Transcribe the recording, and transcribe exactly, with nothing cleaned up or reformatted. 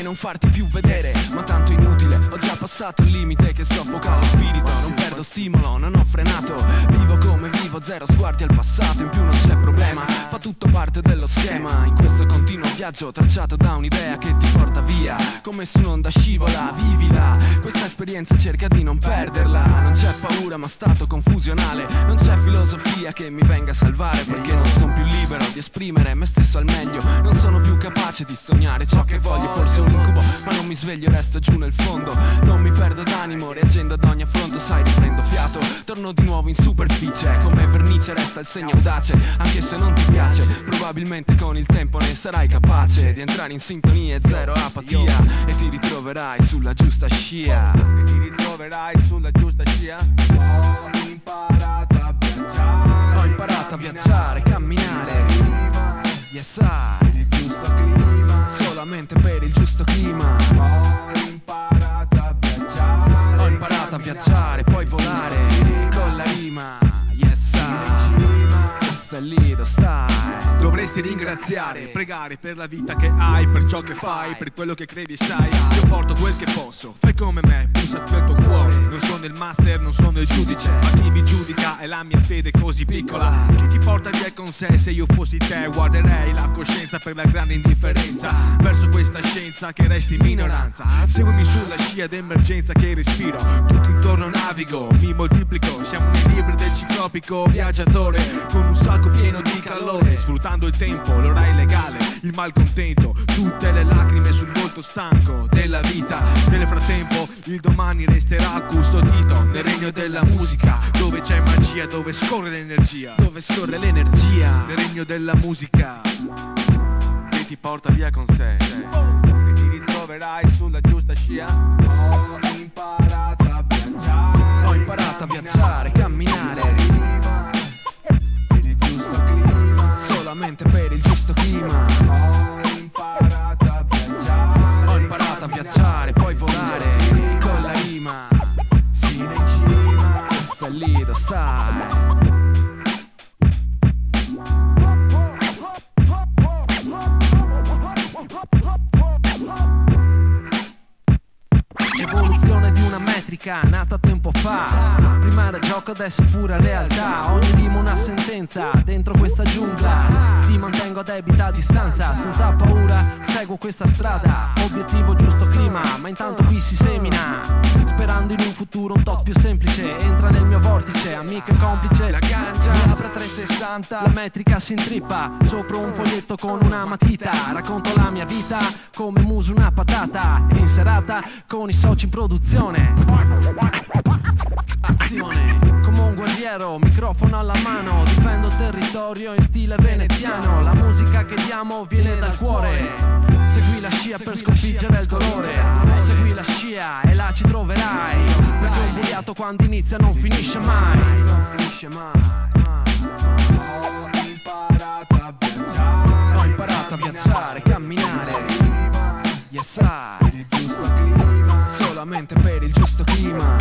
non farti più vedere, ma tanto inutile, ho già passato il limite che soffoca lo spirito. Non perdo stimolo, non ho frenato, vivo come vivo, zero sguardi al passato. In più non c'è problema, fa tutto parte dello schema. In questo continuo viaggio tracciato da un'idea che ti porta via, come su un'onda scivola, vivila. Questa esperienza cerca di non perderla. Non c'è paura ma stato confusionale, non c'è filosofia che mi venga a salvare, perché non sono più libero di esprimere me stesso al meglio. Non sono più capace di sognare ciò che voglio, forse un incubo, ma non mi sveglio, resto giù nel fondo. Non mi perdo d'animo, reagendo ad ogni affronto, sai, riprendo fiato, torno di nuovo in superficie. Come vernice resta il segno audace, anche se non ti piace, probabilmente con il tempo ne sarai capace di entrare in sintonia e zero apatia, e ti ritroverai sulla giusta scia. E ti ritroverai sulla giusta scia. Ho imparato a viaggiare, Ho imparato a viaggiare, camminare, yes I, per il giusto clima. solamente per il giusto clima. Ho imparato a viaggiare, Ho imparato a viaggiare, poi volare con la rima, yes I, questo è Lido Style. Dovresti ringraziare, pregare per la vita che hai, per ciò che fai, per quello che credi sai. Io porto quel che posso, fai come me, bussa per il tuo cuore. Non sono il master, non sono il giudice, ma chi mi giudica è la mia fede così piccola che ti porta via con sé. Se io fossi te guarderei la coscienza per la grande indifferenza verso questa scienza che resti in minoranza. Seguimi sulla scia d'emergenza che respiro, tutto intorno navigo, mi moltiplico. Siamo nei libri del ciclopico viaggiatore, con un sacco pieno di calore, sfruttando il tempo, l'ora illegale, il malcontento, tutte le lacrime sul volto stanco della vita. Nel frattempo il domani resterà custodito nel regno della musica, dove c'è magia, dove scorre l'energia, Dove scorre l'energia, nel regno della musica che ti porta via con sé, e ti ritroverai sulla giusta scia. Ho imparato a viaggiare, ho imparato a viaggiare, camminare, per il giusto clima. solamente per il giusto clima. Ho imparato a viaggiare, Ho imparato a viaggiare, poi volare con la rima, sino in cima. questo è Lido Style. Evoluzione di una metrica nata tempo fa, prima era gioco, adesso è pura realtà. Ogni rima una sentenza dentro questa giungla, ti mantengo a debita distanza, senza paura seguo questa strada. Obiettivo giusto clima, ma intanto qui si semina, sperando in un futuro un tot più semplice. Entra nel mio vortice, amico e complice, la gancia mi apre trecentosessanta. La metrica si intrippa sopra un foglietto con una matita, racconto la mia vita come muso una patata, e in serata con i soci in produzione. Azione, come un guerriero, microfono alla mano, difendo il territorio in stile veneziano. La musica che diamo viene dal cuore, segui la scia per sconfiggere il dolore. Segui la scia e là ci troverai, perché un bugliato quando inizia non finisce mai. Non finisce mai, Ho imparato a viaggiare, Ho imparato a viaggiare, camminare, yes I, per il giusto clima. solamente per il giusto clima.